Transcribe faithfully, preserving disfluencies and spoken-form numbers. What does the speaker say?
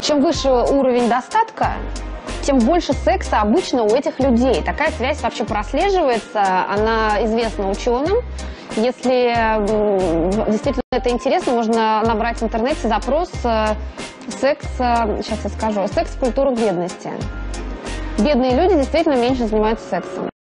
чем выше уровень достатка, тем больше секса обычно у этих людей. Такая связь вообще прослеживается, она известна ученым. Если действительно это интересно, можно набрать в интернете запрос «секс», сейчас я скажу, «секс в культурах бедности». Бедные люди действительно меньше занимаются сексом.